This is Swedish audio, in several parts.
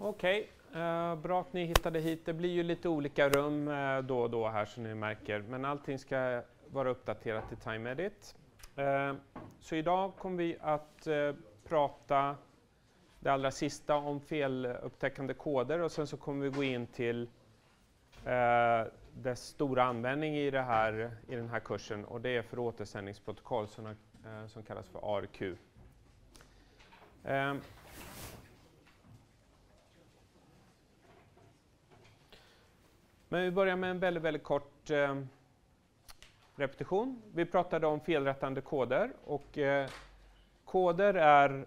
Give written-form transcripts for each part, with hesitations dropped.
Okej, bra att ni hittade hit. Det blir ju lite olika rum då och då här som ni märker. Men allting ska vara uppdaterat i TimeEdit. Så idag kommer vi att prata det allra sista om felupptäckande koder. Och sen så kommer vi gå in till dess stora användning i den här kursen. Och det är för återsändningsprotokoll som kallas för ARQ. Men vi börjar med en väldigt kort repetition. Vi pratade om felrättande koder. Och koder är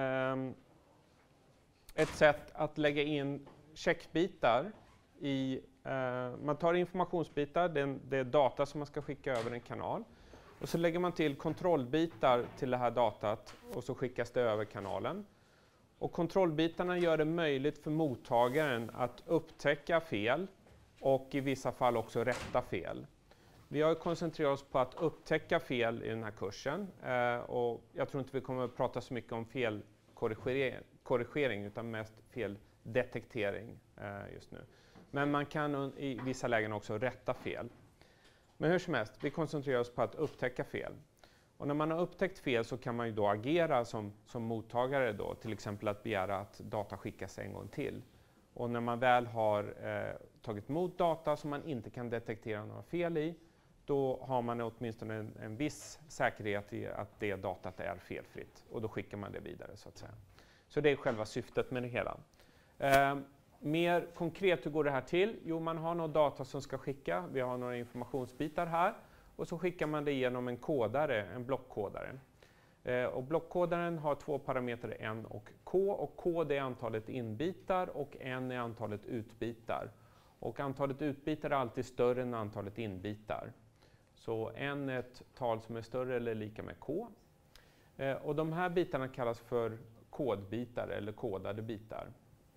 ett sätt att lägga in checkbitar i... man tar informationsbitar, det är data som man ska skicka över en kanal. Och så lägger man till kontrollbitar till det här datat och så skickas det över kanalen. Och kontrollbitarna gör det möjligt för mottagaren att upptäcka fel och i vissa fall också rätta fel. Vi har koncentrerat oss på att upptäcka fel i den här kursen. Och jag tror inte vi kommer att prata så mycket om felkorrigering utan mest feldetektering just nu. Men man kan i vissa lägen också rätta fel. Men hur som helst, vi koncentrerar oss på att upptäcka fel. Och när man har upptäckt fel så kan man ju då agera som mottagare då, till exempel att begära att data skickas en gång till. Och när man väl har tagit emot data som man inte kan detektera några fel i, då har man åtminstone en viss säkerhet i att det datat är felfritt. Och då skickar man det vidare så att säga. Så det är själva syftet med det hela. Mer konkret, hur går det här till? Jo, man har någon data som ska skicka. Vi har några informationsbitar här. Och så skickar man det genom en kodare, en blockkodare. Och blockkodaren har två parametrar, n och k. Och k det är antalet inbitar och n är antalet utbitar. Och antalet utbitar är alltid större än antalet inbitar. Så n är ett tal som är större eller lika med k. Och de här bitarna kallas för kodbitar eller kodade bitar.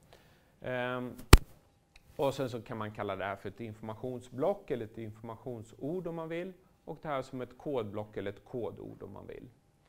Och sen så kan man kalla det här för ett informationsblock eller ett informationsord om man vill. Och det här som ett kodblock eller ett kodord om man vill.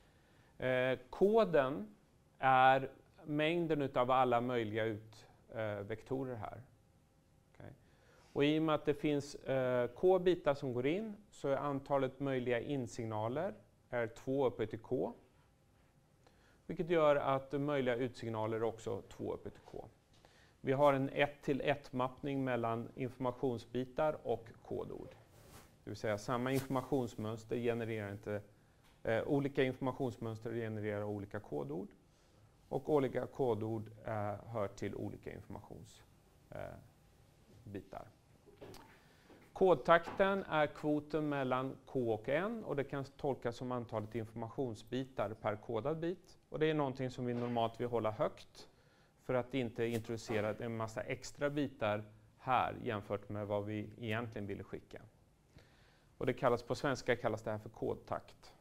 Koden är mängden av alla möjliga utvektorer här. Okay. Och i och med att det finns k-bitar som går in så är antalet möjliga insignaler är 2 upphöjt till k. Vilket gör att möjliga utsignaler är också 2 upphöjt till k. Vi har en 1-till-1-mappning mellan informationsbitar och kodord. Det vill säga samma informationsmönster genererar inte... olika informationsmönster genererar olika kodord. Och olika kodord hör till olika informationsbitar. Kodtakten är kvoten mellan k och n. Och det kan tolkas som antalet informationsbitar per kodad bit. Och det är någonting som vi normalt vill hålla högt. För att inte introducera en massa extra bitar här jämfört med vad vi egentligen ville skicka. Och det kallas på svenska kallas det här för kodtakt.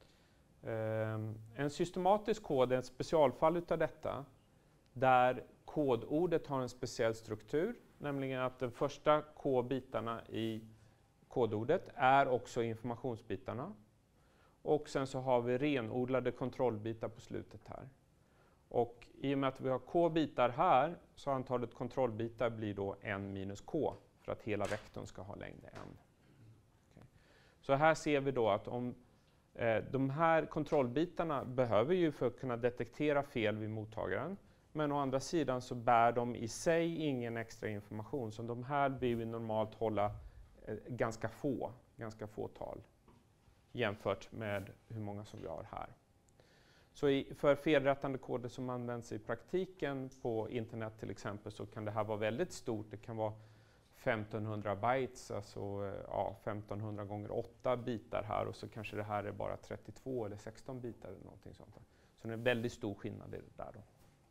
En systematisk kod är ett specialfall utav detta. Där kodordet har en speciell struktur. Nämligen att de första k-bitarna i kodordet är också informationsbitarna. Och sen så har vi renodlade kontrollbitar på slutet här. Och i och med att vi har k-bitar här så antalet kontrollbitar blir då n minus k för att hela vektorn ska ha längd n. Okay. Så här ser vi då att om de här kontrollbitarna behöver ju för att kunna detektera fel vid mottagaren. Men å andra sidan så bär de i sig ingen extra information. Så de här vill vi normalt hålla ganska få tal jämfört med hur många som vi har här. Så för felrättande koder som används i praktiken på internet till exempel så kan det här vara väldigt stort. Det kan vara 1500 bytes, alltså 1500 gånger 8 bitar här och så kanske det här är bara 32 eller 16 bitar eller någonting sånt. Så det är en väldigt stor skillnad i det där då.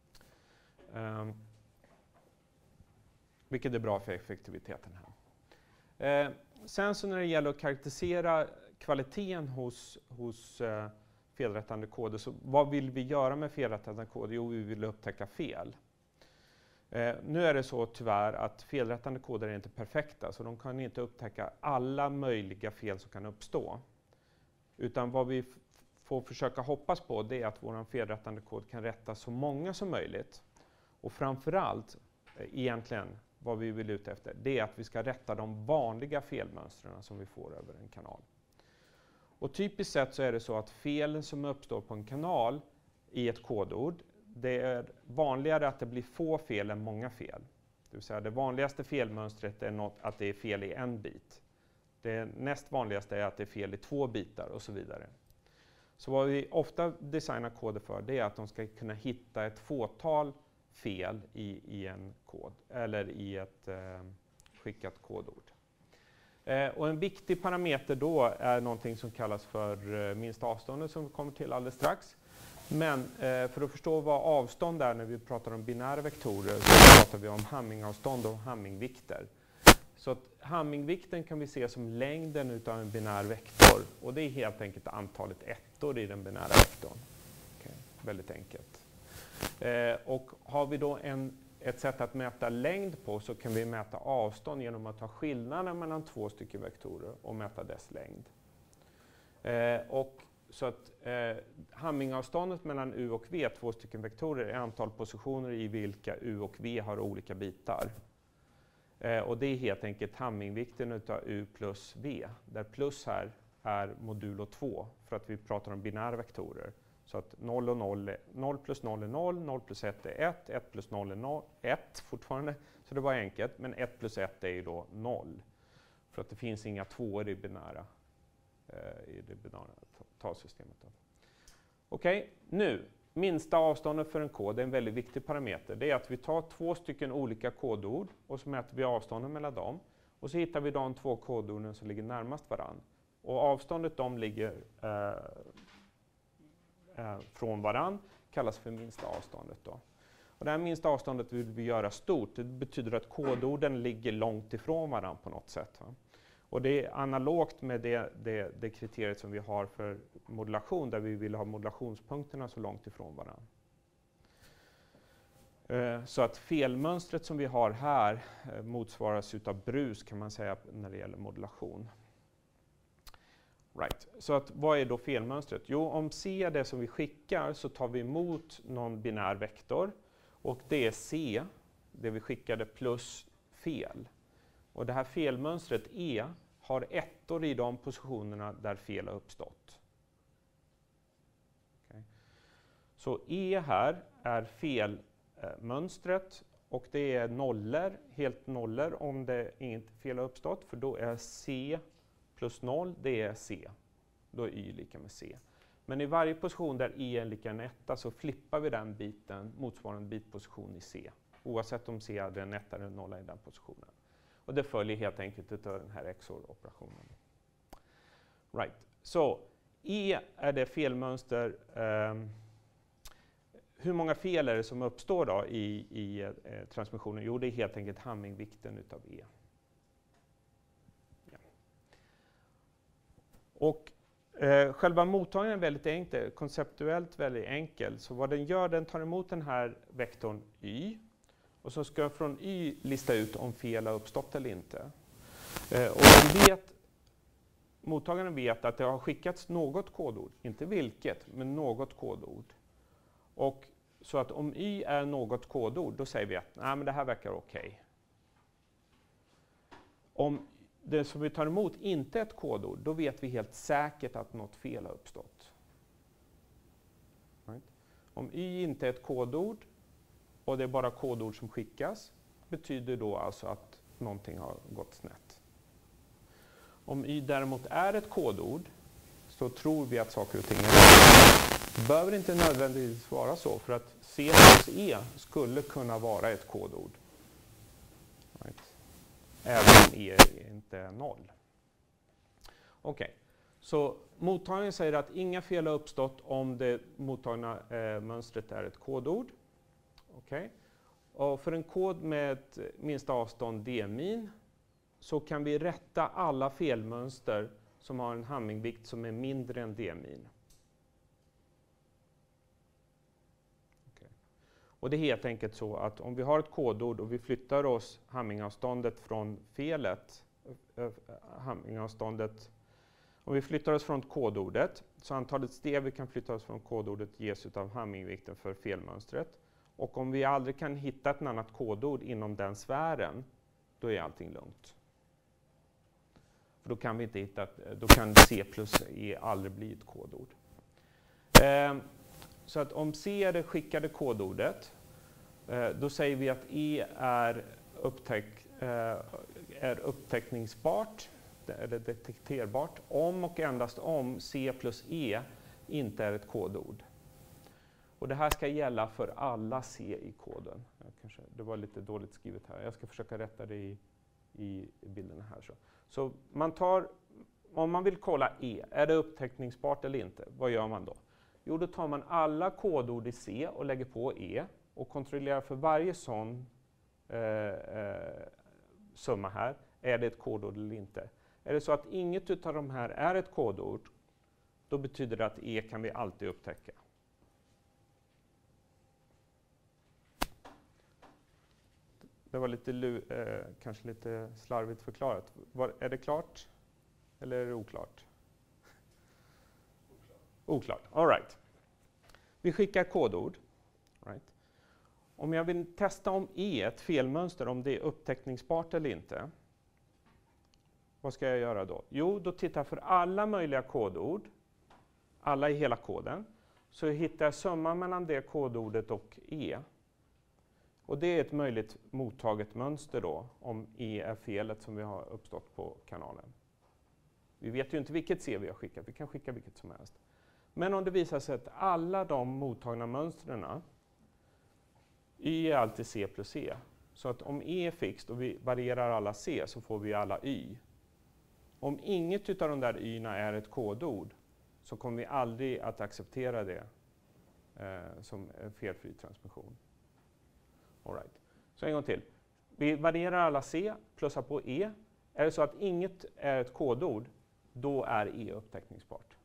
Vilket är bra för effektiviteten här. Sen så när det gäller att karaktärisera kvaliteten hos felrättande koder. Så vad vill vi göra med felrättande koder? Jo, vi vill upptäcka fel. Nu är det så tyvärr att felrättande koder är inte perfekta. Så de kan inte upptäcka alla möjliga fel som kan uppstå. Utan vad vi får försöka hoppas på det är att vår felrättande kod kan rätta så många som möjligt. Och framförallt egentligen vad vi vill ut efter, det är att vi ska rätta de vanliga felmönstren som vi får över en kanal. Och typiskt sett så är det så att felen som uppstår på en kanal i ett kodord, det är vanligare att det blir få fel än många fel. Det vill säga det vanligaste felmönstret är att det är fel i en bit. Det näst vanligaste är att det är fel i 2 bitar och så vidare. Så vad vi ofta designar koder för, det är att de ska kunna hitta ett fåtal fel i en kod eller i ett skickat kodord. Och en viktig parameter då är någonting som kallas för minsta avståndet som vi kommer till alldeles strax. Men för att förstå vad avstånd är när vi pratar om binära vektorer så pratar vi om Hamming-avstånd och Hamming-vikter. Så att Hamming-vikten kan vi se som längden utav en binär vektor och det är helt enkelt antalet ettor i den binära vektorn. Okay. Väldigt enkelt. Och har vi då ett sätt att mäta längd på så kan vi mäta avstånd genom att ta skillnaden mellan 2 stycken vektorer och mäta dess längd. Så att Hamming-avståndet mellan u och v, 2 stycken vektorer, är antal positioner i vilka u och v har olika bitar. Och det är helt enkelt Hamming-vikten utav u plus v, där plus här är modulo 2 för att vi pratar om binära vektorer. Så att 0 plus 0 är 0, 0 plus 1 är 1, 1 plus 0 är 1 fortfarande, så det var enkelt, men 1 plus 1 är ju då 0. För att det finns inga tvåor i det binära talsystemet. Okej, nu, minsta avståndet för en kod är en väldigt viktig parameter. Det är att vi tar 2 stycken olika kodord och så mäter vi avstånden mellan dem. Och så hittar vi de 2 kodorden som ligger närmast varann. Och avståndet de ligger från varann kallas för minsta avståndet då. Och det här minsta avståndet vill vi göra stort. Det betyder att kodorden ligger långt ifrån varann på något sätt. Va? Och det är analogt med det kriteriet som vi har för modulation, där vi vill ha modulationspunkterna så långt ifrån varann. Så att felmönstret som vi har här motsvaras utav brus kan man säga när det gäller modulation. Right. Så att, vad är då felmönstret? Jo, om C är det som vi skickar så tar vi emot någon binär vektor och det är C, det vi skickade, plus fel. Och det här felmönstret E har ettor i de positionerna där fel har uppstått. Okay. Så E här är felmönstret och det är nollor, helt nollor om det inget fel har uppstått, för då är C plus 0, det är C. Då är Y lika med C. Men i varje position där E är lika med 1 så flippar vi den biten, motsvarande bitposition i C. Oavsett om C hade en 1 eller en 0 i den positionen. Och det följer helt enkelt av den här XOR-operationen. Right. Så E är det felmönster. Hur många fel är det som uppstår då i transmissionen? Jo, det är helt enkelt Hamming-vikten utav E. Ja. Och själva mottagningen är väldigt enkel, konceptuellt väldigt enkel. Så vad den gör, den tar emot den här vektorn Y. Och så ska jag från Y lista ut om fel har uppstått eller inte. Och mottagaren vet att det har skickats något kodord, inte vilket, men något kodord. Och så att om Y är något kodord, då säger vi att nej, men det här verkar okej. Om det som vi tar emot inte är ett kodord, då vet vi helt säkert att något fel har uppstått. Right? Om Y inte är ett kodord, och det är bara kodord som skickas, betyder då alltså att någonting har gått snett. Om Y däremot är ett kodord så tror vi att saker och ting är rätt. Det behöver inte nödvändigtvis vara så, för att C plus E skulle kunna vara ett kodord. Right. Även om E inte är 0. Okej. Så mottagaren säger att inga fel har uppstått om det mottagna mönstret är ett kodord. Okay. Och för en kod med ett minsta avstånd d-min så kan vi rätta alla felmönster som har en Hamming-vikt som är mindre än d-min. Okay. Och det är helt enkelt så att om vi har ett kodord och vi flyttar oss Hamming-avståndet från felet, om vi flyttar oss från kodordet, så antalet steg vi kan flytta oss från kodordet ges av Hamming-vikten för felmönstret. Och om vi aldrig kan hitta ett annat kodord inom den sfären, då är allting lugnt. För då kan vi inte hitta, då kan C plus E aldrig bli ett kodord. Så att om C är det skickade kodordet, då säger vi att E är upptäckningsbart, eller detekterbart, om och endast om C plus E inte är ett kodord. Och det här ska gälla för alla C i koden. Det var lite dåligt skrivet här. Jag ska försöka rätta det i bilderna här. Så man tar, om man vill kolla E, är det upptäckningsbart eller inte? Vad gör man då? Jo, då tar man alla kodord i C och lägger på E och kontrollerar för varje sån summa här, är det ett kodord eller inte? Är det så att inget av de här är ett kodord, då betyder det att E kan vi alltid upptäcka. Det var lite, kanske lite slarvigt förklarat. Är det klart? Eller är det oklart? Oklart. All right. Vi skickar kodord. Right. Om jag vill testa om E, ett felmönster, om det är upptäckningsbart eller inte. Vad ska jag göra då? Jo, då tittar jag för alla möjliga kodord, alla i hela koden, så hittar jag summan mellan det kodordet och E. Och det är ett möjligt mottaget mönster då, om E är felet som vi har uppstått på kanalen. Vi vet ju inte vilket C vi har skickat, vi kan skicka vilket som helst. Men om det visar sig att alla de mottagna mönstren, Y är alltid C plus E. Så att om E är fixt och vi varierar alla C så får vi alla Y. Om inget av de där Y-na är ett kodord så kommer vi aldrig att acceptera det som en felfri transmission. All right. Så en gång till. Vi varierar alla C, plussar på E. Är det så att inget är ett kodord, då är E upptäckningsbart.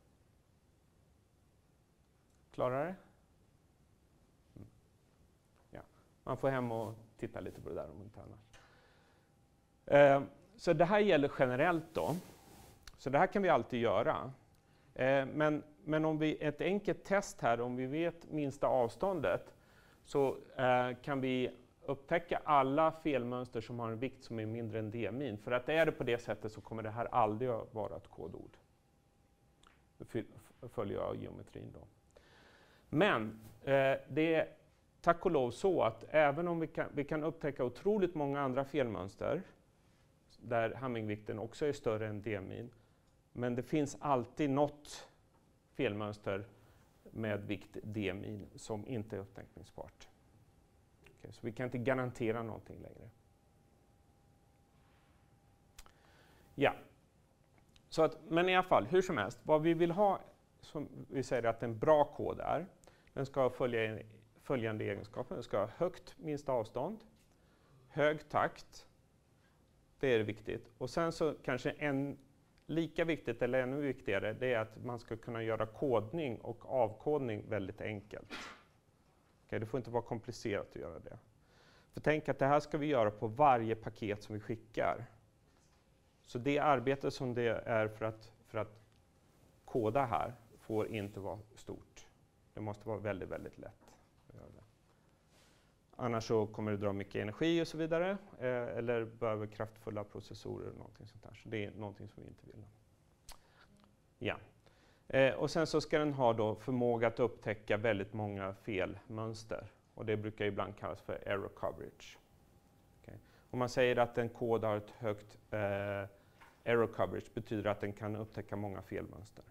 Klarare? Mm. Ja. Man får hem och titta lite på det där om inte annat. Så det här gäller generellt då. Så det här kan vi alltid göra. Men om vi ett enkelt test här, om vi vet minsta avståndet, så kan vi upptäcka alla felmönster som har en vikt som är mindre än d-min. För att är det på det sättet så kommer det här aldrig att vara ett kodord. Det följer av geometrin då. Men det är tack och lov så att även om vi kan upptäcka otroligt många andra felmönster där Hammingvikten också är större än d-min, men det finns alltid något felmönster med vikt d-min som inte är upptäckningsbart. Okay, så vi kan inte garantera någonting längre. Ja, så att, men i alla fall, hur som helst, vad vi vill ha, som vi säger att en bra kod är, den ska följa följande egenskaper. Den ska ha högt minsta avstånd, hög takt, det är viktigt. Och sen så kanske en lika viktigt eller ännu viktigare, det är att man ska kunna göra kodning och avkodning väldigt enkelt. Okay, det får inte vara komplicerat att göra det. För tänk att det här ska vi göra på varje paket som vi skickar. Så det arbete som det är för att koda här får inte vara stort. Det måste vara väldigt, väldigt lätt att göra det. Annars så kommer det dra mycket energi och så vidare. Eller behöver kraftfulla processorer eller någonting sånt där. Så det är någonting som vi inte vill. Ja. Och sen så ska den ha då förmåga att upptäcka väldigt många felmönster. Och det brukar ibland kallas för error coverage. Okay. Om man säger att en kod har ett högt error coverage betyder att den kan upptäcka många felmönster.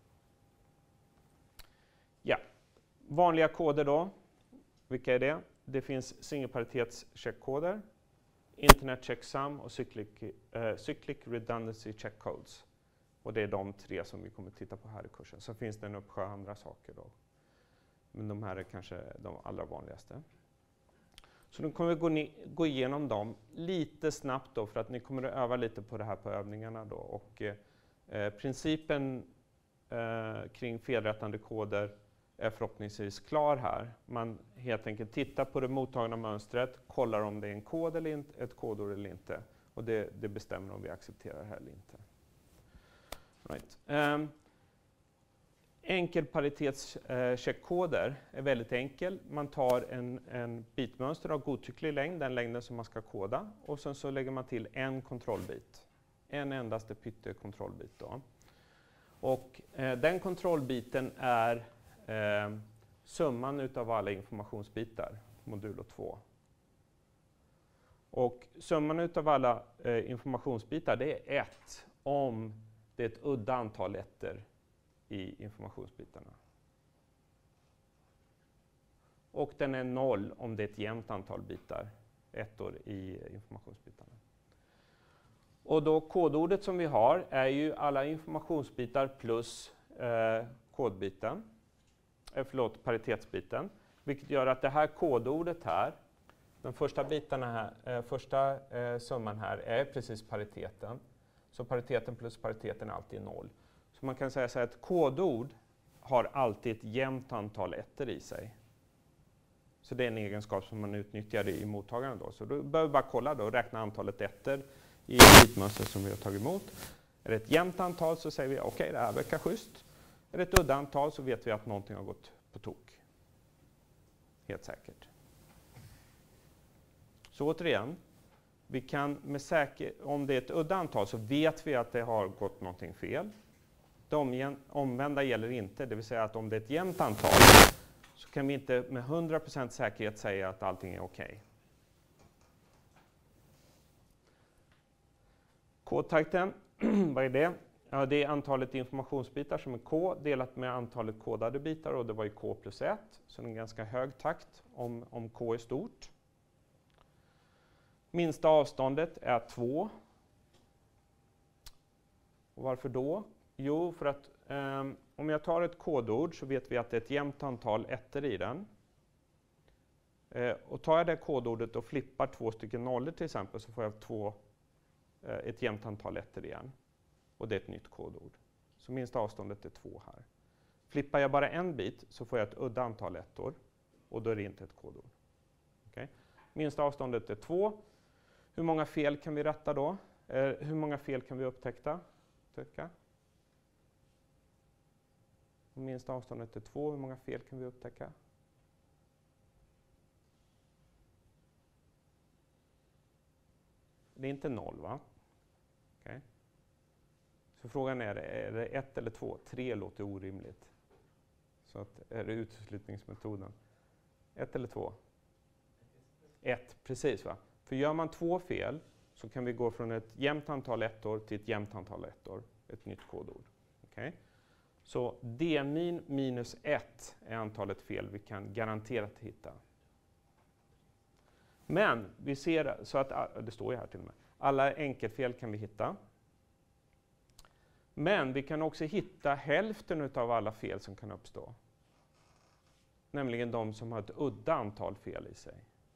Ja, vanliga koder då. Vilka är det? Det finns singelparitetscheckkoder, internet checksum och cyclic redundancy check codes. Och det är de tre som vi kommer att titta på här i kursen. Så finns det en uppsjö andra saker då. Men de här är kanske de allra vanligaste. Så nu kommer vi gå igenom dem lite snabbt då, för att ni kommer att öva lite på det här på övningarna då. Och principen kring felrättande koder är förhoppningsvis klar här. Man helt enkelt tittar på det mottagna mönstret, kollar om det är en kod eller inte, ett kodord eller inte. Och det bestämmer om vi accepterar det här eller inte. Right. Enkelparitetscheckkoder är väldigt enkel. Man tar en bitmönster av godtycklig längd, den längden som man ska koda, och sen så lägger man till en kontrollbit. En endaste pyttekontrollbit då. Och den kontrollbiten är summan utav alla informationsbitar, modulo 2. Och summan utav alla informationsbitar, det är 1 om det är ett udda antal ettor i informationsbitarna. Och den är 0 om det är ett jämnt antal bitar, ettor i informationsbitarna. Och då kodordet som vi har är ju alla informationsbitar plus kodbiten, paritetsbiten. Vilket gör att det här kodordet här, de första bitarna här, första summan här är precis pariteten. Så pariteten plus pariteten är alltid 0. Så man kan säga så här att kodord har alltid ett jämnt antal ettor i sig. Så det är en egenskap som man utnyttjar i mottagaren då. Så då behöver vi bara kolla då och räkna antalet ettor i bitmönstret som vi har tagit emot. Är det ett jämnt antal så säger vi okej, det här verkar schysst. Är det ett udda antal så vet vi att någonting har gått på tok. Helt säkert. Så återigen, vi kan om det är ett udda antal så vet vi att det har gått någonting fel. Det omvända gäller inte, det vill säga att om det är ett jämnt antal så kan vi inte med 100% säkerhet säga att allting är okej. Kodtakten, vad är det? Ja, det är antalet informationsbitar som är K delat med antalet kodade bitar, och det var ju K plus 1, så det är en ganska hög takt om K är stort. Minsta avståndet är 2. Och varför då? Jo, för att om jag tar ett kodord så vet vi att det är ett jämnt antal ettor i den. Och tar jag det kodordet och flippar 2 stycken nollor till exempel så får jag ett jämnt antal ettor igen. Och det är ett nytt kodord. Så minsta avståndet är 2 här. Flippar jag bara en bit så får jag ett udda antal ettor. Och då är det inte ett kodord. Okay. Minsta avståndet är 2. Hur många fel kan vi rätta då? Hur många fel kan vi upptäcka? Om minsta avståndet är 2, hur många fel kan vi upptäcka? Det är inte 0, va? Okay. Så frågan är det 1 eller 2? 3 låter orimligt. Så att, är det uteslutningsmetoden? 1 eller 2? 1, precis va? För gör man 2 fel så kan vi gå från ett jämnt antal ettor till ett jämnt antal ettor. Ett nytt kodord. Okay. Så d-min minus 1 är antalet fel vi kan garanterat hitta. Men vi ser så att, det står ju här till och med, alla enkelfel kan vi hitta. Men vi kan också hitta hälften av alla fel som kan uppstå. Nämligen de som har ett udda antal fel i sig.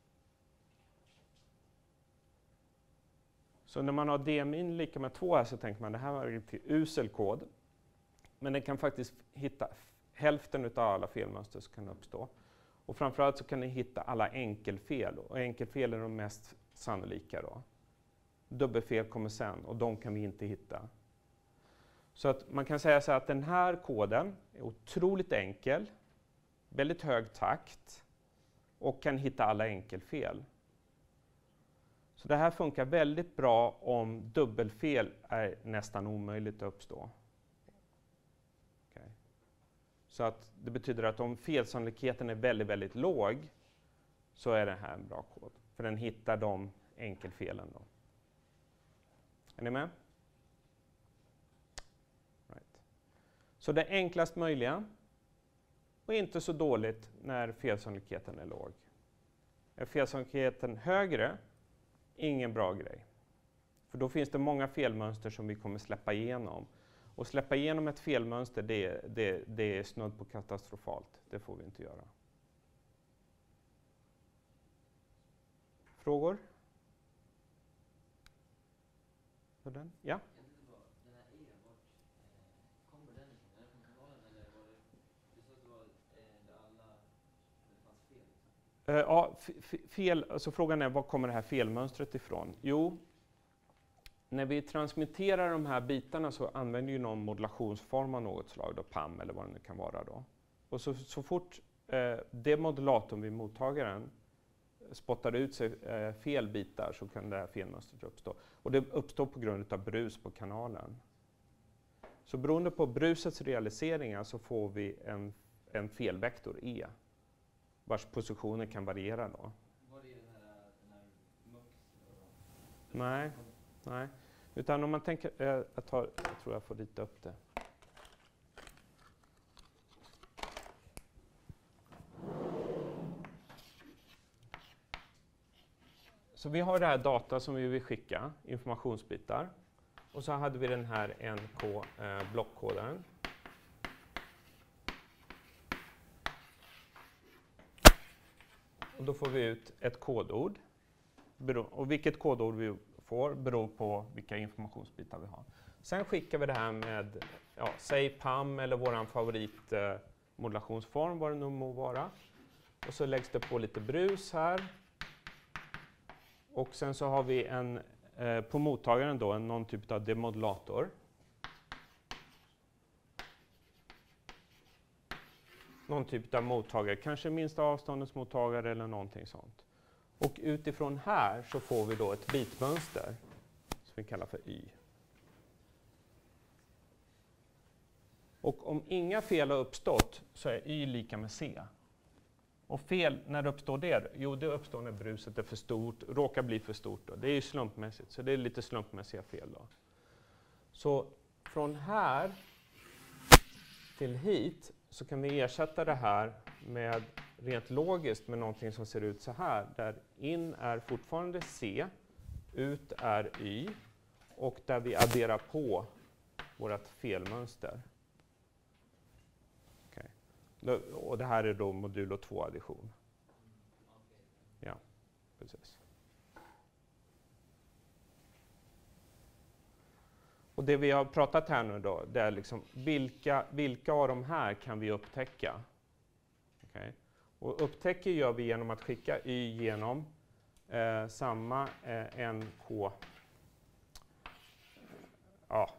Så när man har d-min lika med 2 här så tänker man det här var en usel kod. Men den kan faktiskt hitta hälften av alla felmönster som kan uppstå. Och framförallt så kan den hitta alla enkelfel. Och enkelfel är de mest sannolika då. Dubbelfel kommer sen och de kan vi inte hitta. Så att man kan säga så här att den här koden är otroligt enkel. Väldigt hög takt. Och kan hitta alla enkelfel. Så det här funkar väldigt bra om dubbelfel är nästan omöjligt att uppstå. Okay. Så att det betyder att om felsannolikheten är väldigt, väldigt låg så är det här en bra kod. För den hittar de enkelfelen då. Är ni med? Right. Så det enklast möjliga och inte så dåligt när felsannolikheten är låg. Är felsannolikheten högre, ingen bra grej. För då finns det många felmönster som vi kommer släppa igenom. Och släppa igenom ett felmönster, det är snudd på katastrofalt. Det får vi inte göra. Frågor? För den? Ja? Den här E, vart kommer den ifrån? Är det från kanalen eller var det, du sa att det var där alla, det fanns fel? Ja, fel, alltså frågan är var kommer det här felmönstret ifrån? Jo, när vi transmitterar de här bitarna så använder ju någon modulationsform av något slag, då PAM eller vad det nu kan vara då. Och så fort det modulatorn vid mottagaren spottar ut sig fel bitar så kan det här felmönstret uppstå. Och det uppstår på grund av brus på kanalen. Så beroende på brusets realiseringar så får vi en felvektor E, vars positioner kan variera då. Var det den här MUX? Nej. Utan om man tänker, jag tror jag får rita upp det. Så vi har det här data som vi vill skicka, informationsbitar. Och så hade vi den här NK-blockkodaren. Och då får vi ut ett kodord. Och vilket kodord vi får beror på vilka informationsbitar vi har. Sen skickar vi det här med, säg PAM eller våran favoritmodulationsform, vad det nu må vara. Och så läggs det på lite brus här. Och sen så har vi på mottagaren då någon typ av demodulator. Någon typ av mottagare, kanske minsta avståndets mottagare eller någonting sånt. Och utifrån här så får vi då ett bitmönster som vi kallar för Y. Och om inga fel har uppstått så är Y lika med C. Och fel, när uppstår det? Jo, det uppstår när bruset är för stort, råkar bli för stort. Då. Det är ju slumpmässigt, så det är lite slumpmässiga fel då. Så från här till hit så kan vi ersätta det här med rent logiskt med någonting som ser ut så här, där in är fortfarande C, ut är Y och där vi adderar på vårt felmönster. Och det här är då modulo 2-addition. Ja, precis. Och det vi har pratat här nu då, det är liksom vilka av de här kan vi upptäcka? Okay. Och upptäcker gör vi genom att skicka Y genom samma NK. Ja.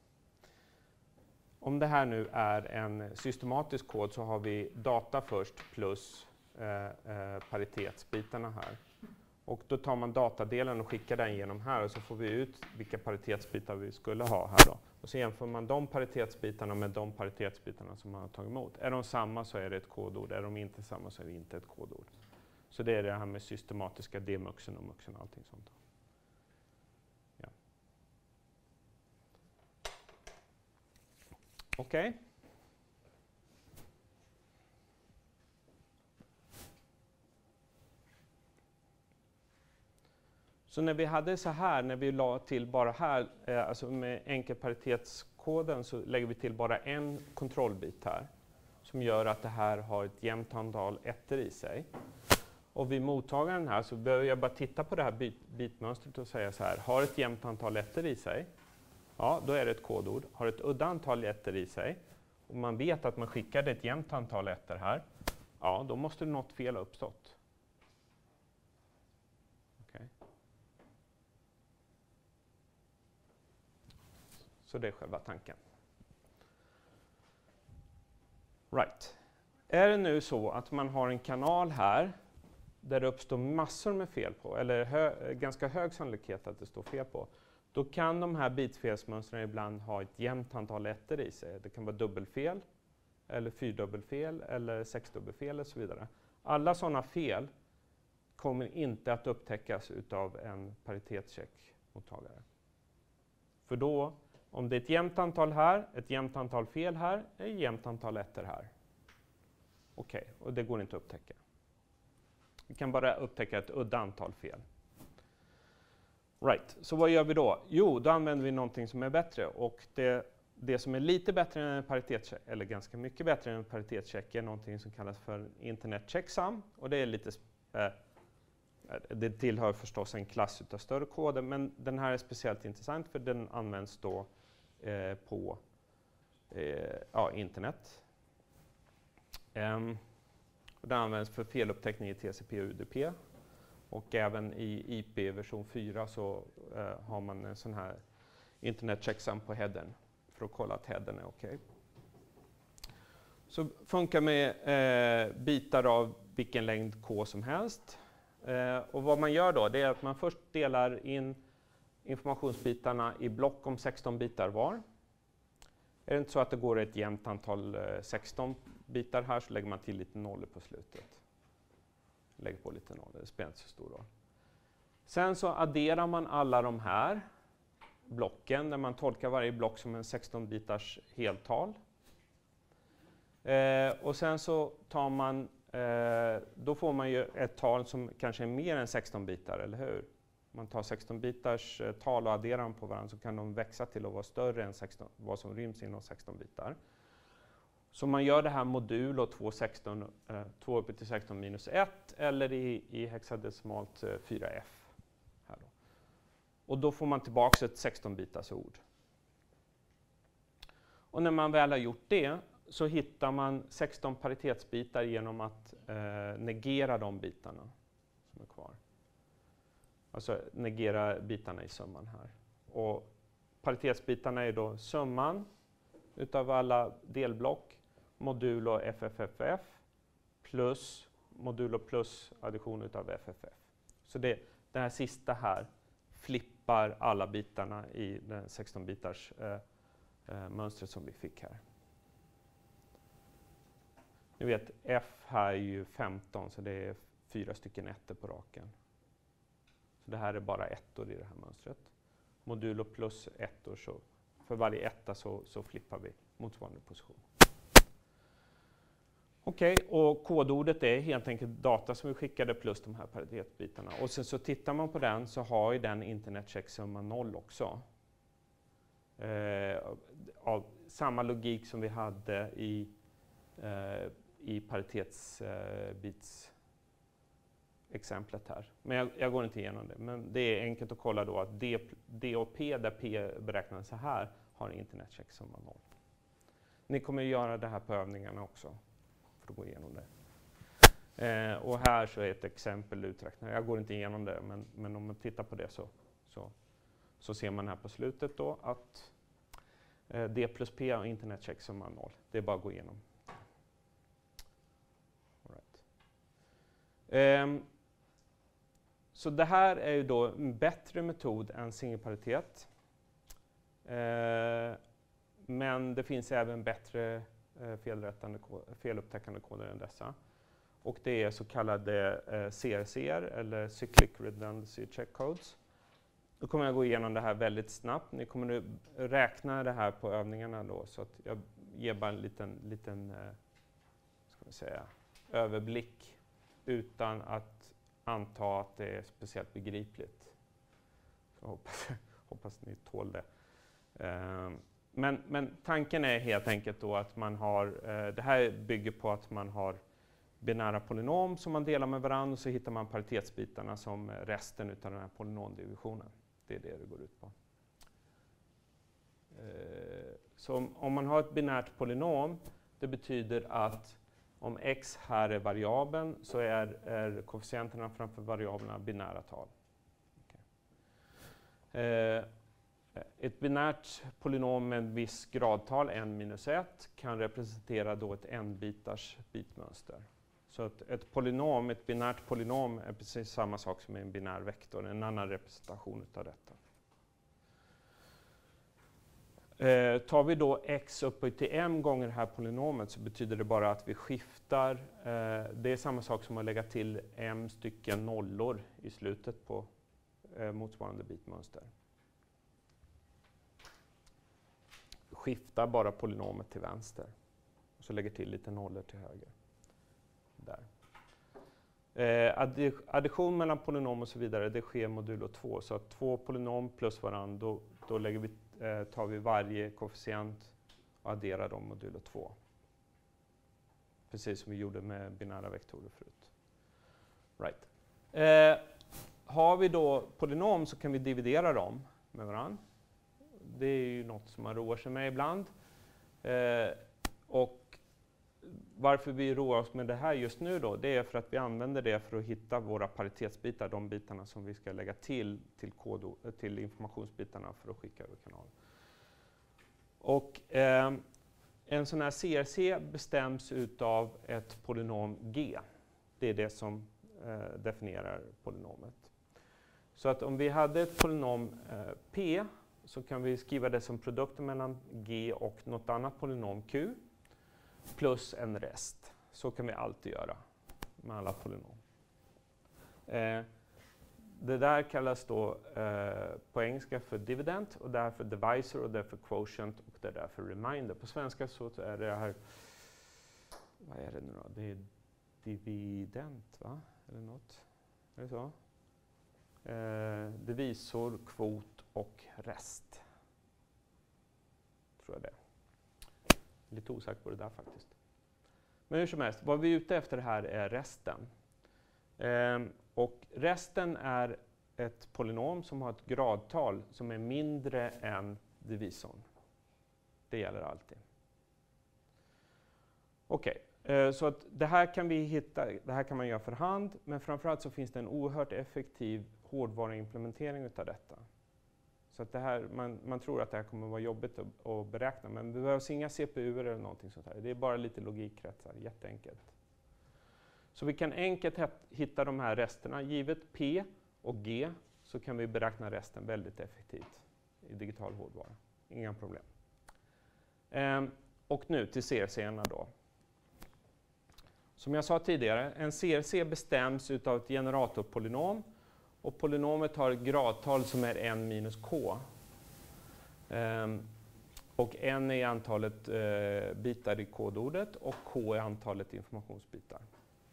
Om det här nu är en systematisk kod så har vi data först plus paritetsbitarna här. Och då tar man datadelen och skickar den genom här och så får vi ut vilka paritetsbitar vi skulle ha här då. Och så jämför man de paritetsbitarna med de paritetsbitarna som man har tagit emot. Är de samma så är det ett kodord, är de inte samma så är det inte ett kodord. Så det är det här med systematiska demuxen och muxen och allting sånt. Ja. Okej. Så när vi hade så här, när vi la till bara här, alltså med enkelparitetskoden så lägger vi till bara en kontrollbit här som gör att det här har ett jämnt antal ettor i sig. Och vid mottagaren här så behöver jag bara titta på det här bitmönstret och säga så här, har ett jämnt antal ettor i sig? Ja, då är det ett kodord. Har ett udda antal ettor i sig, och man vet att man skickade ett jämnt antal ettor här, ja, då måste något fel ha uppstått. Okay. Så det är själva tanken. Right. Är det nu så att man har en kanal här där det uppstår massor med fel på, eller ganska hög sannolikhet att det står fel på, då kan de här bitfelsmönstren ibland ha ett jämnt antal ettor i sig. Det kan vara dubbelfel, eller fyrdubbelfel, eller sexdubbelfel och så vidare. Alla sådana fel kommer inte att upptäckas utav en paritetscheckmottagare. För då, om det är ett jämnt antal här, ett jämnt antal fel här, ett jämnt antal ettor här. Okej, och det går inte att upptäcka. Vi kan bara upptäcka ett udda antal fel. Right, så vad gör vi då? Jo, då använder vi någonting som är bättre. Och det som är lite bättre än en paritetscheck, eller ganska mycket bättre än en paritetscheck, är någonting som kallas för internet checksum. Och det är lite, det tillhör förstås en klass utav större koder, men den här är speciellt intressant för den används då på internet. Och den används för felupptäckning i TCP och UDP. Och även i IP version 4 så har man en sån här internet checksum på headern för att kolla att headern är okej. Så funkar med bitar av vilken längd K som helst. Och vad man gör då, det är att man först delar in informationsbitarna i block om 16 bitar var. Är det inte så att det går ett jämnt antal 16 bitar här, så lägger man till lite nollor på slutet. Lägger på lite nollor, det spelar inte så stor roll. Sen så adderar man alla de här blocken, där man tolkar varje block som en 16-bitars heltal. Och sen så tar man, då får man ju ett tal som kanske är mer än 16 bitar, eller hur? Om man tar 16-bitars tal och adderar dem på varandra så kan de växa till att vara större än 16, vad som ryms inom 16 bitar. Så man gör det här modul och 2 upp till 16 minus 1 eller i hexadecimalt 4f. Här då. Och då får man tillbaka ett 16-bitars ord. Och när man väl har gjort det så hittar man 16 paritetsbitar genom att negera de bitarna som är kvar. Alltså negera bitarna i summan här. Och paritetsbitarna är då summan utav alla delblock, modulo FFFF plus modulo plus addition utav FFF. Så det här sista här flippar alla bitarna i den 16-bitars mönstret som vi fick här. Ni vet, F här är ju 15, så det är 4 stycken ettor på raken. Så det här är bara ettor i det här mönstret. Modulo plus ettor, så för varje etta så flippar vi motsvarande position. Okej, och kodordet är helt enkelt data som vi skickade plus de här paritetsbitarna. Och sen så tittar man på den så har ju den internet checksumma 0 också. Av samma logik som vi hade i paritetsbits exemplet här. Men jag går inte igenom det. Men det är enkelt att kolla då att D och P, där P beräknas så här, har en internet checksumma 0. Ni kommer göra det här på övningarna också, för att gå igenom det. Och här så är ett exempel uträknat. Jag går inte igenom det, men om man tittar på det så ser man här på slutet då att D plus P har internet checksumma 0. Det är bara att gå igenom. All right. Så det här är ju då en bättre metod än singelparitet. Men det finns även bättre felupptäckande koder än dessa. Och det är så kallade CRCR, eller Cyclic Redundancy Check Codes. Då kommer jag gå igenom det här väldigt snabbt. Ni kommer nu räkna det här på övningarna då, så att jag ger bara en liten ska vi säga, överblick utan att anta att det är speciellt begripligt. Så hoppas ni tål det. Men tanken är helt enkelt då att man har, det här bygger på att man har binära polynom som man delar med varandra, och så hittar man paritetsbitarna som resten utav den här polynomdivisionen. Det är det går ut på. Så om man har ett binärt polynom, det betyder att om x här är variabeln så är koefficienterna framför variablerna binära tal. Okay. Ett binärt polynom med en viss gradtal, n-1, kan representera då ett n-bitars bitmönster. Så ett binärt polynom är precis samma sak som en binär vektor, en annan representation av detta. Tar vi då x upphöjt till m gånger det här polynomet så betyder det bara att vi skiftar. Det är samma sak som att lägga till m stycken nollor i slutet på motsvarande bitmönster. Skiftar bara polynomet till vänster. Och så lägger till lite nollor till höger. Där. Addition mellan polynom och så vidare, det sker modulo 2. Så att 2 polynom plus varandra, då tar vi varje koefficient och adderar dem modulo 2. Precis som vi gjorde med binära vektorer förut. Right. Har vi då polynom så kan vi dividera dem med varandra. Det är ju något som man roar sig med ibland. Och varför vi roar oss med det här just nu då, det är för att vi använder det för att hitta våra paritetsbitar, de bitarna som vi ska lägga till informationsbitarna för att skicka över kanalen. Och en sån här CRC bestäms utav ett polynom G. Det är det som definierar polynomet. Så att om vi hade ett polynom P så kan vi skriva det som produkten mellan G och något annat polynom Q plus en rest. Så kan vi alltid göra med alla polynom. Det där kallas då på engelska för dividend och därför divisor och därför quotient och det är därför reminder. På svenska så är det här, vad är det nu då? Det är dividend, va? Eller något? Är det så? Divisor, kvot och rest. Tror jag det. Lite osäker på det där faktiskt. Men hur som helst, vad vi är ute efter här är resten. Och resten är ett polynom som har ett gradtal som är mindre än divisorn. Det gäller alltid. Okej, så att det här kan vi hitta, det här kan man göra för hand, men framförallt så finns det en oerhört effektiv hårdvaruimplementering utav detta. Så att det här, man tror att det här kommer att vara jobbigt att beräkna, men det behövs inga CPUer eller någonting sånt här. Det är bara lite logikkretsar, jätteenkelt. Så vi kan enkelt hitta de här resterna. Givet P och G så kan vi beräkna resten väldigt effektivt i digital hårdvara. Inga problem. Och nu till CRC-erna då. Som jag sa tidigare, en CRC bestäms utav ett generatorpolynom. Och polynomet har ett gradtal som är n minus k. Och n är antalet bitar i kodordet och k är antalet informationsbitar.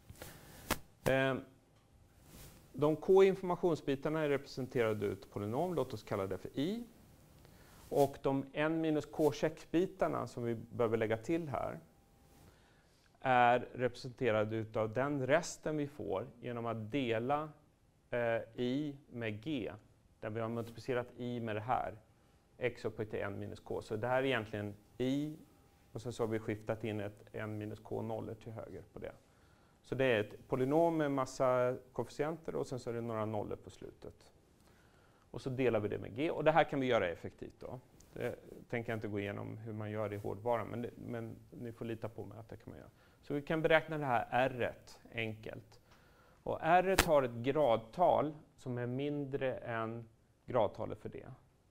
De k informationsbitarna är representerade ut ett polynom, låt oss kalla det för i. Och de n minus k checkbitarna som vi behöver lägga till här är representerade utav den resten vi får genom att dela i med g, där vi har multiplicerat i med det här, x upphöjt till n minus k. Så det här är egentligen i, och så har vi skiftat in ett n minus k nollor till höger på det. Så det är ett polynom med massa koefficienter och sen så är det några nollor på slutet. Och så delar vi det med g, och det här kan vi göra effektivt då. Det tänker jag inte gå igenom hur man gör det i hårdvaran, men ni får lita på mig att det kan man göra. Så vi kan beräkna det här r-et enkelt. Och r-et har ett gradtal som är mindre än gradtalet för det.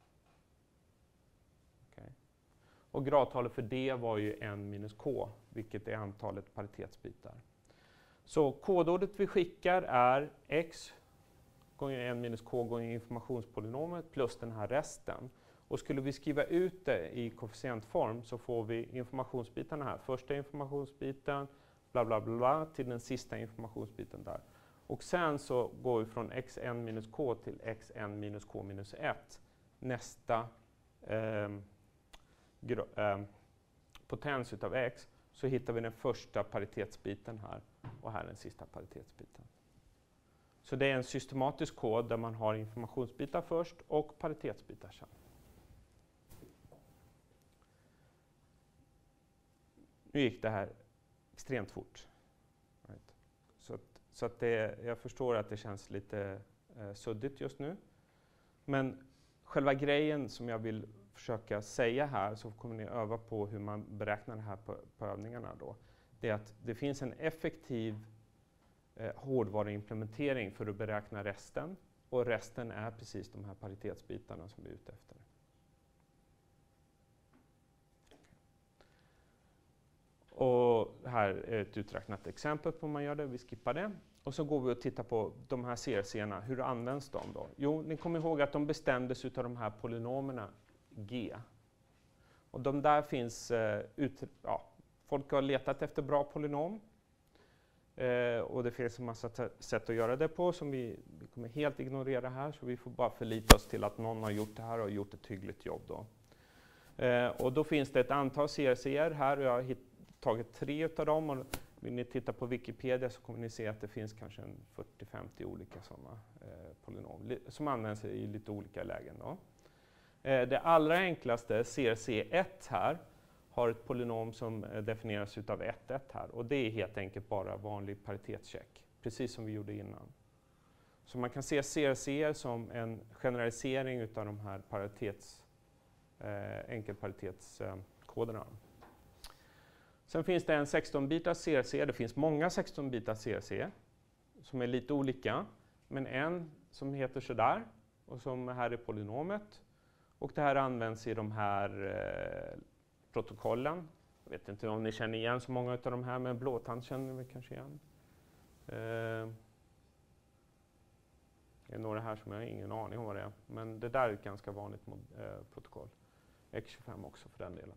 Okay. Och gradtalet för det var ju n minus k, vilket är antalet paritetsbitar. Så kodordet vi skickar är x gånger n minus k gånger informationspolynomet plus den här resten. Och skulle vi skriva ut det i koefficientform så får vi informationsbitarna här. Första informationsbiten, bla bla bla, till den sista informationsbiten där. Och sen så går vi från xn minus k till xn minus k minus 1. Nästa potens utav x, så hittar vi den första paritetsbiten här. Och här är den sista paritetsbiten. Så det är en systematisk kod där man har informationsbitar först och paritetsbitar sen. Nu gick det här extremt fort. Right. Så att jag förstår att det känns lite suddigt just nu. Men själva grejen som jag vill försöka säga här, så kommer ni öva på hur man beräknar det här på övningarna då. Det är att det finns en effektiv hårdvaruimplementering för att beräkna resten. Och resten är precis de här paritetsbitarna som vi är ute efter. Och här är ett uträknat exempel på hur man gör det. Vi skippar det. Och så går vi och tittar på de här CRC-erna. Hur används de då? Jo, ni kommer ihåg att de bestämdes utav de här polynomerna G. Och de där finns, folk har letat efter bra polynom. Och det finns en massa sätt att göra det på som vi kommer helt ignorera här. Så vi får bara förlita oss till att någon har gjort det här och gjort ett hyggligt jobb då. Och då finns det ett antal CRC-er här och jag har tagit 3 utav dem. Och vill ni titta på Wikipedia så kommer ni se att det finns kanske 40-50 olika sådana polynom som används i lite olika lägen då. Det allra enklaste, CRC1 här, har ett polynom som definieras utav 1,1 här. Och det är helt enkelt bara vanlig paritetscheck, precis som vi gjorde innan. Så man kan se CRC som en generalisering utav de här enkelparitetskoderna. Sen finns det en 16-bitars CRC. Det finns många 16-bitars CRC som är lite olika, men en som heter sådär och som här är polynomet. Och det här används i de här protokollen. Jag vet inte om ni känner igen så många av de här, men blåtand känner vi kanske igen. Det är några här som jag har ingen aning om vad det är, men det där är ett ganska vanligt protokoll. X25 också för den delen.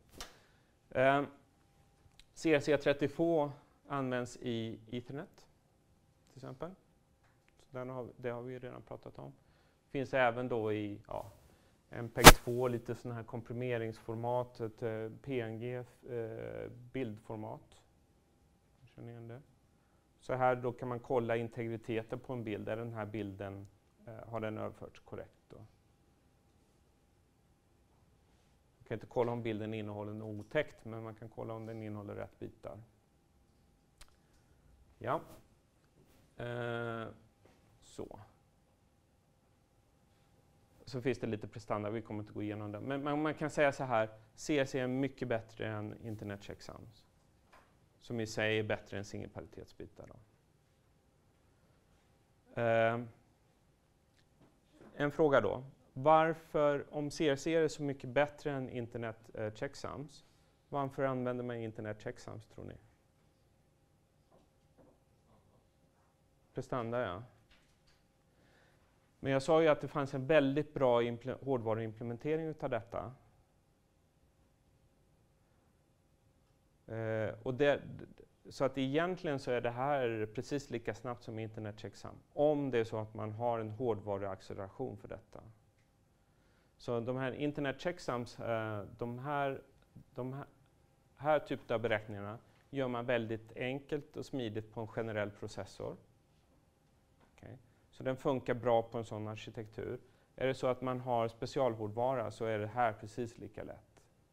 CRC32 används i Ethernet till exempel. Så det har vi redan pratat om. Finns även då i MPEG-2, lite sådana här komprimeringsformat, ett PNG bildformat. Känner ni igen det? Så här då kan man kolla integriteten på en bild, där den här bilden har den överförts korrekt. Då. Man kan inte kolla om bilden innehåller något otäckt, men man kan kolla om den innehåller rätt bitar. Ja. Så finns det lite prestanda, vi kommer inte gå igenom det. Men man kan säga så här, CRC är mycket bättre än internet checksums. Som i sig är bättre än singelparitetsbitar. En fråga då. Varför, om CRC är så mycket bättre än internet checksums, varför använder man internet checksums, tror ni? Prestanda, ja. Men jag sa ju att det fanns en väldigt bra hårdvaruimplementering utav detta. Så att egentligen så är det här precis lika snabbt som internet checksum. Om det är så att man har en hårdvaruacceleration för detta. Så de här internet checksums, de här typen av beräkningarna gör man väldigt enkelt och smidigt på en generell processor. Okay. Så den funkar bra på en sån arkitektur. Är det så att man har specialhårdvara så är det här precis lika lätt.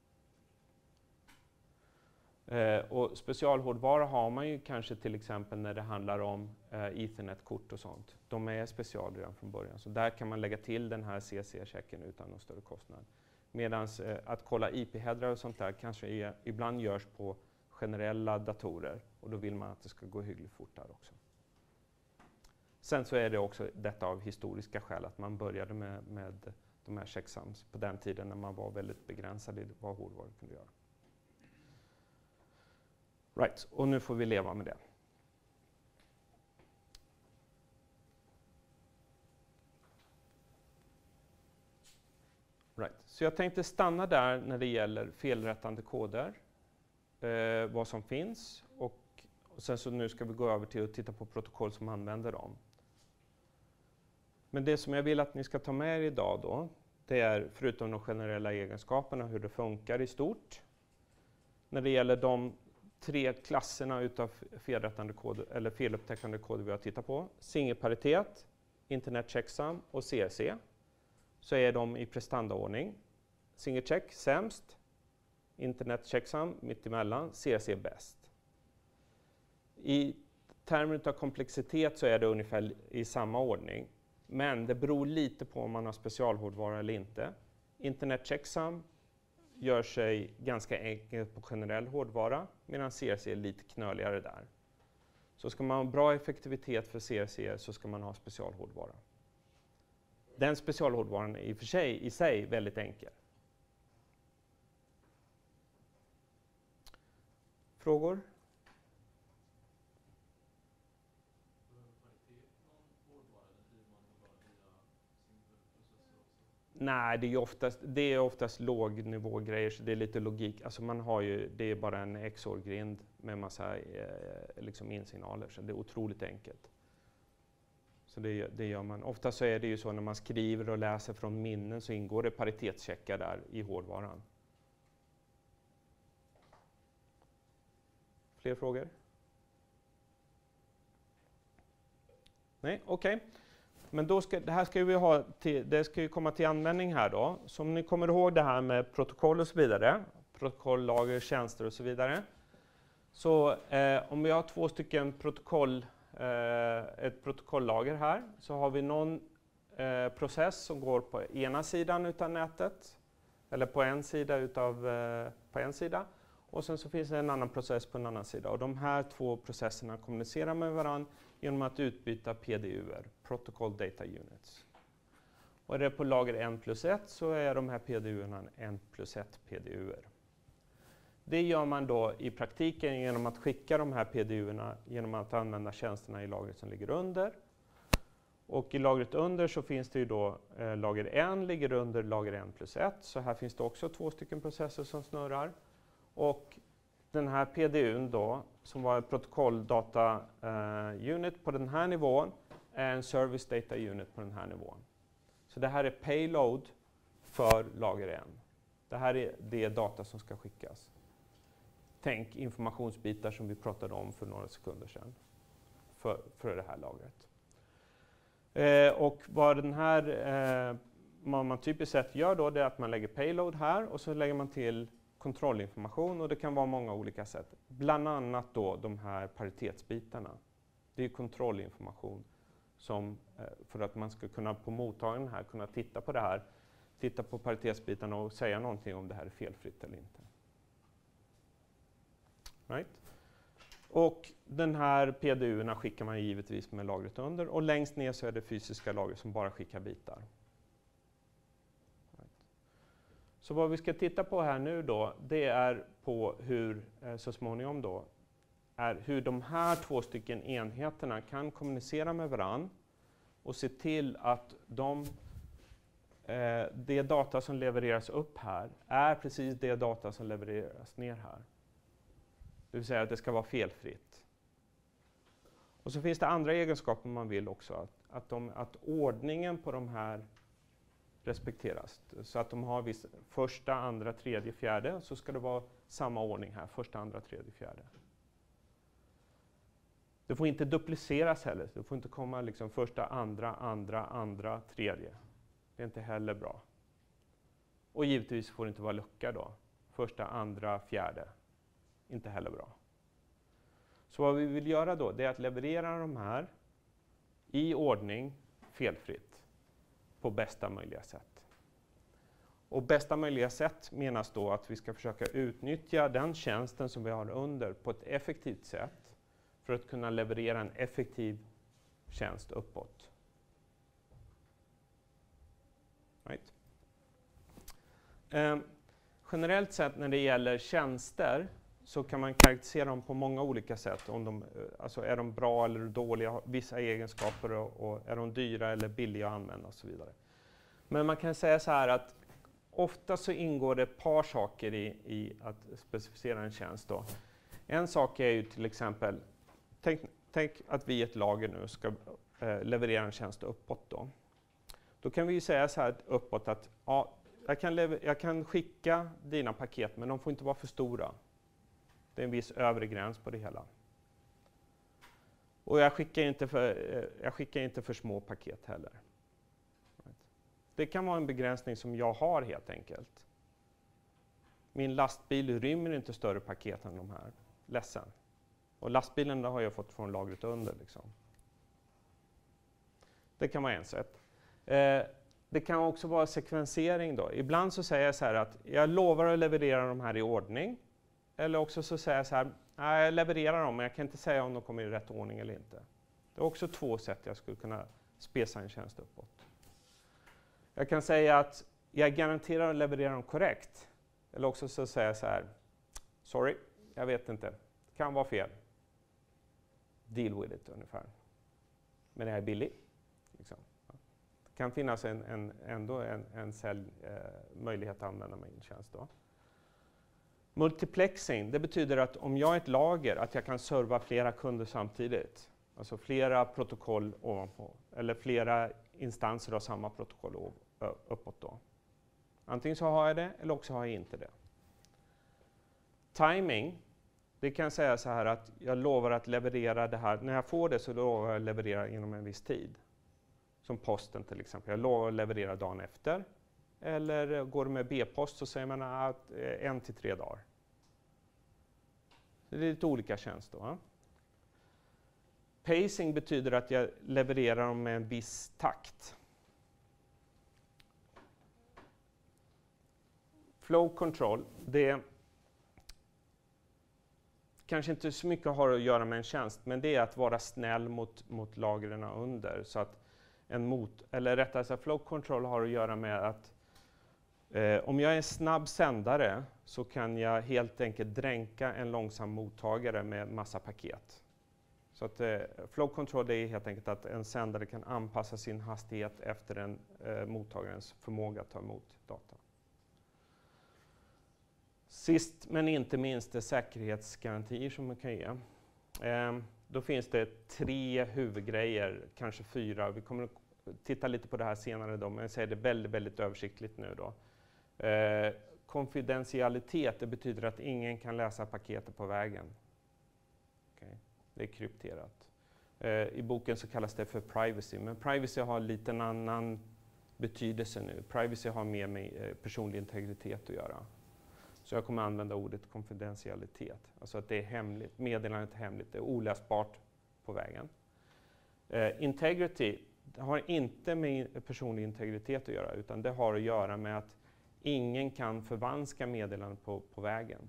Och specialhårdvara har man ju kanske till exempel när det handlar om Ethernet-kort och sånt. De är special redan från början, så där kan man lägga till den här CC-checken utan någon större kostnad. Medan att kolla IP-headrar och sånt där kanske ibland görs på generella datorer, och då vill man att det ska gå hyggligt fort där också. Sen så är det också detta av historiska skäl att man började med de här checksums på den tiden när man var väldigt begränsad i vad hårdvaran kunde göra. Right, och nu får vi leva med det. Right. Så jag tänkte stanna där när det gäller felrättande koder, vad som finns, och sen så nu ska vi gå över till att titta på protokoll som använder dem. Men det som jag vill att ni ska ta med er idag då, det är förutom de generella egenskaperna hur det funkar i stort. När det gäller de 3 klasserna utav felrättande koder eller felupptäckande koder vi har tittat på, singelparitet, internet checksum och CRC, så är de i prestandaordning. Singelcheck sämst, internet checksum mittemellan, CRC bäst. I termer av komplexitet så är det ungefär i samma ordning, men det beror lite på om man har specialhårdvara eller inte. Internet checksum gör sig ganska enkelt på generell hårdvara, medan CRC är lite knöligare där. Så ska man ha bra effektivitet för CRC så ska man ha specialhårdvara. Den specialhårdvaran är i sig väldigt enkel. Frågor? Nej, det är oftast lågnivågrejer, så det är lite logik. Alltså man har ju, det är bara en XOR-grind med massa liksom insignaler, så det är otroligt enkelt. Så det gör man. Ofta så är det ju så när man skriver och läser från minnen så ingår det paritetscheckar där i hårdvaran. Fler frågor? Nej, okej. Men då det här ska vi det ska ju komma till användning här då. Så om ni kommer ihåg det här med protokoll och så vidare. protokoll, lager, tjänster och så vidare. Så om vi har två stycken ett protokolllager här, så har vi någon process som går på ena sidan utav nätet, eller på en sida, och sen så finns det en annan process på en annan sida. Och de här två processerna kommunicerar med varandra genom att utbyta PDUer, Protocol Data Units. Och är det på lager 1+1 så är de här PDUerna 1+1 PDUer. Det gör man då i praktiken genom att skicka de här PDUerna genom att använda tjänsterna i lagret som ligger under. Och i lagret under så finns det ju då lager 1 ligger under lager 1+1, så här finns det också två stycken processer som snurrar. Och den här PDUn då, som var ett protokolldata unit på den här nivån, är en service data unit på den här nivån. Så det här är payload för lager 1. Det här är det data som ska skickas. Tänk informationsbitar som vi pratade om för några sekunder sedan för det här lagret. Och vad man typiskt sett gör då, det är att man lägger payload här och så lägger man till kontrollinformation, och det kan vara många olika sätt. Bland annat då de här paritetsbitarna. Det är kontrollinformation som, för att man ska kunna på mottagaren här kunna titta på det här, titta på paritetsbitarna och säga någonting om det här är felfritt eller inte. Right? Och den här PDUerna skickar man givetvis med lagret under, och längst ner så är det fysiska lagret som bara skickar bitar. Right. Så vad vi ska titta på här nu då, det är på hur så småningom då, är hur de här två stycken enheterna kan kommunicera med varann och se till att det data som levereras upp här är precis det data som levereras ner här. Det vill säga att det ska vara felfritt. Och så finns det andra egenskaper man vill också. Att ordningen på de här respekteras. Så att de har första, andra, tredje, fjärde. Så ska det vara samma ordning här. Första, andra, tredje, fjärde. Det får inte dupliceras heller. Det får inte komma liksom första, andra, tredje. Det är inte heller bra. Och givetvis får det inte vara lucka då. Första, andra, fjärde. Inte heller bra. Så vad vi vill göra då, det är att leverera de här i ordning felfritt på bästa möjliga sätt. Och bästa möjliga sätt menas då att vi ska försöka utnyttja den tjänsten som vi har under på ett effektivt sätt för att kunna leverera en effektiv tjänst uppåt. Right. Generellt sett när det gäller tjänster så kan man karaktärisera dem på många olika sätt. Alltså är de bra eller dåliga, vissa egenskaper, och är de dyra eller billiga att använda och så vidare. Men man kan säga så här att ofta så ingår det ett par saker i att specificera en tjänst då. En sak är ju till exempel, tänk att vi i ett lager nu ska leverera en tjänst uppåt då. Då kan vi ju säga så här uppåt att ja, jag kan skicka dina paket, men de får inte vara för stora. Det är en viss övre gräns på det hela. Och jag skickar inte för små paket heller. Det kan vara en begränsning som jag har helt enkelt. Min lastbil rymmer inte större paket än de här. Ledsen. Och lastbilen har jag fått från lagret under. Liksom. Det kan vara en sätt. Det kan också vara sekvensering då. Ibland så säger jag så här att jag lovar att leverera de här i ordning. Eller också så säger jag så här, nej, jag levererar dem men jag kan inte säga om de kommer i rätt ordning eller inte. Det är också två sätt jag skulle kunna spesa en tjänst uppåt. Jag kan säga att jag garanterar att leverera dem korrekt. Eller också så säger jag så här, sorry, jag vet inte, det kan vara fel. Deal with it ungefär. Men det här är billigt. Liksom. Det kan finnas ändå en möjlighet att använda min tjänst då. Multiplexing, det betyder att om jag är ett lager, att jag kan serva flera kunder samtidigt. Alltså flera protokoll ovanpå. Eller flera instanser av samma protokoll uppåt då. Antingen så har jag det, eller också har jag inte det. Timing, det kan säga så här att jag lovar att leverera det här. När jag får det så lovar jag att leverera inom en viss tid. Som posten till exempel. Jag lovar att leverera dagen efter. eller går det med B-post så säger man att 1 till 3 dagar. Det är lite olika tjänster. Va? Pacing betyder att jag levererar dem med en viss takt. Flow control, det kanske inte så mycket har att göra med en tjänst, men det är att vara snäll mot lagren under. Så att flow control har att göra med att om jag är en snabb sändare så kan jag helt enkelt dränka en långsam mottagare med massa paket. Så att flow control det är helt enkelt att en sändare kan anpassa sin hastighet efter mottagarens förmåga att ta emot data. Sist men inte minst är säkerhetsgarantier som man kan ge. Då finns det 3 huvudgrejer, kanske 4. Vi kommer att titta lite på det här senare då, men jag säger det väldigt, väldigt översiktligt nu då. Konfidentialitet, det betyder att ingen kan läsa paketet på vägen. Okay. Det är krypterat. I boken så kallas det för privacy, men privacy har lite en annan betydelse nu. Privacy har mer med personlig integritet att göra. Så jag kommer använda ordet konfidentialitet, alltså att det är hemligt, meddelandet är hemligt, det är oläsbart på vägen. Integrity har inte med personlig integritet att göra, utan det har att göra med att ingen kan förvanska meddelandet på vägen.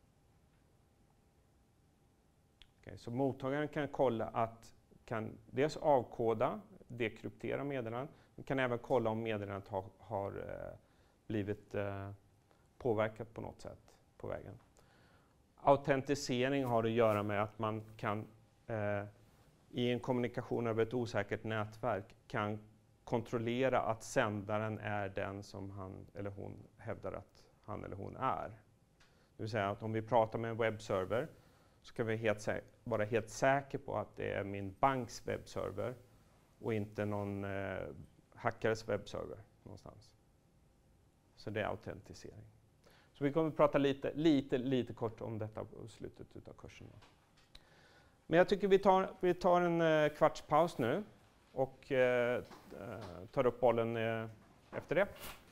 Okay, så mottagaren kan kolla att kan dels avkoda, dekryptera meddelandet, men kan även kolla om meddelandet har blivit påverkat på något sätt på vägen. Autentisering har att göra med att man kan i en kommunikation över ett osäkert nätverk kan kontrollera att sändaren är den som han eller hon hävdar att han eller hon är. Det vill säga att om vi pratar med en webbserver så kan vi vara helt säker på att det är min banks webbserver och inte någon hackares webbserver någonstans. Så det är autentisering. Så vi kommer att prata lite kort om detta på slutet av kursen. Men jag tycker vi tar en kvarts paus nu och tar upp bollen efter det.